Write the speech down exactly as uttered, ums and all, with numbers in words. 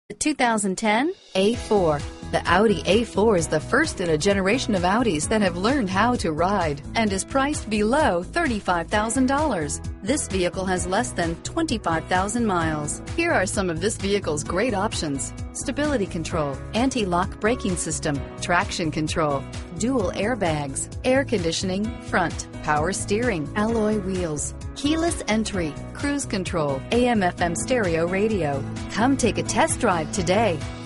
The two thousand ten A four. The Audi A four is the first in a generation of Audis that have learned how to ride and is priced below thirty-five thousand dollars. This vehicle has less than twenty-five thousand miles. Here are some of this vehicle's great options: stability control, anti-lock braking system, traction control, dual airbags, air conditioning, front, power steering, alloy wheels, keyless entry, cruise control, A M F M stereo radio. Come take a test drive today.